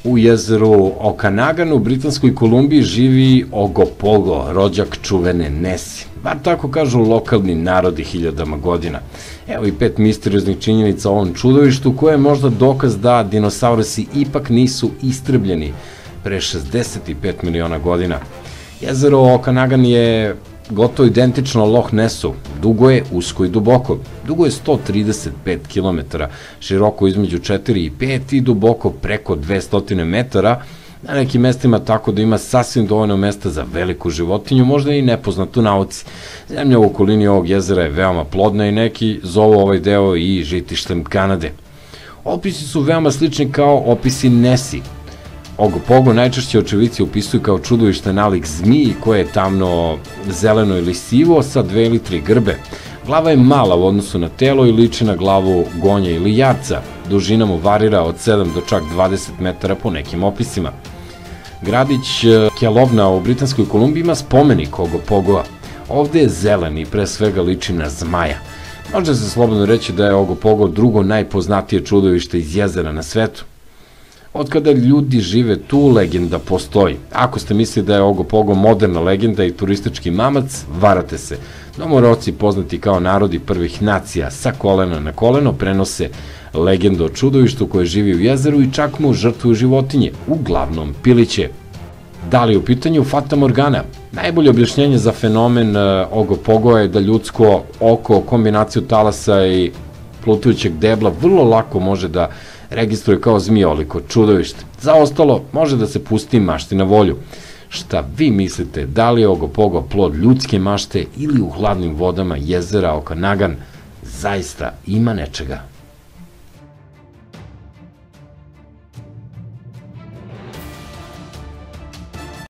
U jezeru Okanagan u Britanskoj Kolumbiji živi Ogopogo, rođak čuvene Nesi. Bar tako kažu lokalni narodi hiljadama godina. Evo i 5 misterioznih činjenica o ovom čudovištu koje je možda dokaz da dinosaurusi ipak nisu istrebljeni pre 65 miliona godina. Jezero Okanagan je gotovo identično Loch Nessu, dugo je, usko i duboko. Dugo je 135 km, široko između 4 i 5 i duboko preko 200 metara, na nekim mestima tako da ima sasvim dovoljno mesta za veliku životinju, možda i nepoznatu nauci. Zemlja u okolini ovog jezera je veoma plodna i neki zovu ovaj deo i žitištem Kanade. Opisi su veoma slični kao opisi Nesi. Ogopogo najčešće očevici opisuju kao čudovište nalik zmiji koje je tamno zeleno ili sivo sa 2 ili 3 grbe. Glava je mala u odnosu na telo i liči na glavu gonja ili jarca. Dužina mu varira od 7 do čak 20 metara po nekim opisima. Gradić Kelovna u Britanskoj Kolumbiji ima spomenik Ogopogoa. Ovde je zelen i pre svega liči na zmaja. Može se slobodno reći da je Ogopogo drugo najpoznatije čudovište iz jezera na svetu. Od kada ljudi žive tu, legenda postoji. Ako ste mislili da je Ogopogo moderna legenda i turistički mamac, varate se. Domoroci, poznati kao narodi prvih nacija, sa kolena na koleno prenose legendu o čudovištu koje živi u jezeru i čak mu žrtvuju životinje, uglavnom piliće. Da li je u pitanju Fata Morgana? Najbolje objašnjenje za fenomen Ogopogoa je da ljudsko oko kombinaciju talasa i plutajućeg debla vrlo lako može da registruje kao zmijoliko čudovište. Za ostalo može da se pusti mašti na volju. Šta vi mislite, da li je Ogopogo plod ljudske mašte ili u hladnim vodama jezera Okanagan zaista ima nečega?